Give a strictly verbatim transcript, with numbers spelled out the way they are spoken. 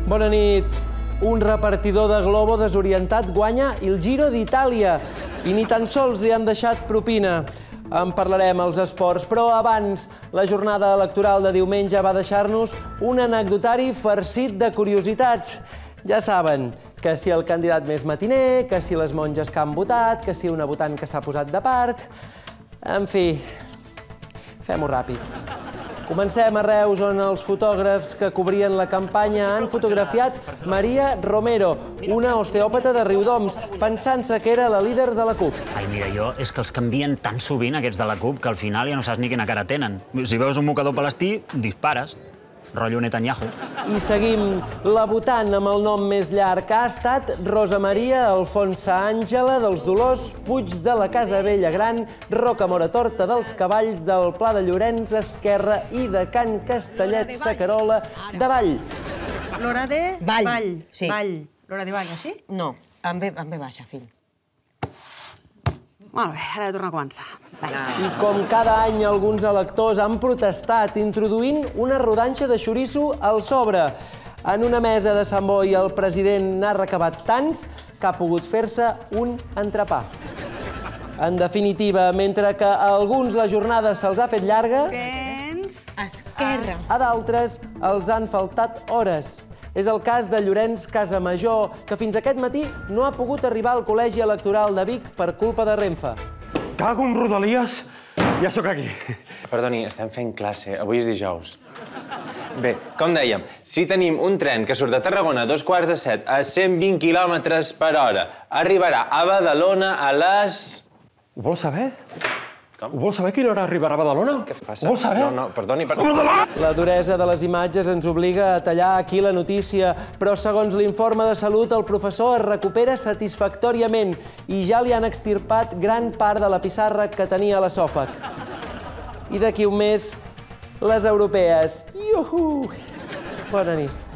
Bona nit. Un repartidor de Globo desorientat guanya el Giro d'Itàlia i ni tan sols li han deixat propina. En parlarem als esports, però abans, la jornada electoral de diumenge va deixar-nos un anecdotari farcit de curiositats. Ja saben que si el candidat més matiner, que si les monges que han votat, que si una votant que s'ha posat de part... En fi, fem-ho ràpid. Comencem a Reus, on els fotògrafs que cobrien la campanya han fotografiat Maria Romero, una osteòpata de Riudoms, pensant-se que era la líder de la CUP. Ai, mira, jo és que els canvien tan sovint, aquests de la CUP, que al final ja no saps ni quina cara tenen. Si veus un mocador palestí, dispares. Rotllo Netanyahu. I seguim. La votant amb el nom més llarg ha estat Rosa Maria Alfonsa Àngela dels Dolors Puig de la Casa Vella Gran, Rocamora Torta dels Cavalls, del Pla de Llorenç Esquerra i de Can Castellet Sacarola de Vall. L'hora de... Vall. Vall. Sí. Vall. L'hora de Vall, sí? No, em ve, em ve baixa, fill. Molt bé, ara he de tornar a començar. I com cada any alguns electors han protestat introduint una rodanxa de xoriço al sobre. En una mesa de Sant Boi el president n'ha recabat tants que ha pogut fer-se un entrepà. En definitiva, mentre que a alguns la jornada se'ls ha fet llarga, Gens... Esquerra. a d'altres els han faltat hores. És el cas de Llorenç Casamajor, que fins aquest matí no ha pogut arribar al col·legi electoral de Vic per culpa de Renfe. Cago en Rodalies, ja sóc aquí. Perdoni, estem fent classe. Avui és dijous. Bé, com dèiem, si tenim un tren que surt de Tarragona a dos quarts de set a cent vint quilòmetres per hora, arribarà a Badalona a les... Ho vols saber? Com? Ho vols saber a quina hora arribarà a Badalona? Què passa? Ho vols saber? No, no, perdoni, perdoni. La duresa de les imatges ens obliga a tallar aquí la notícia, però segons l'informe de salut, el professor es recupera satisfactòriament i ja li han extirpat gran part de la pissarra que tenia a l'esòfag. I d'aquí un mes, les europees. Iuhu! Bona nit.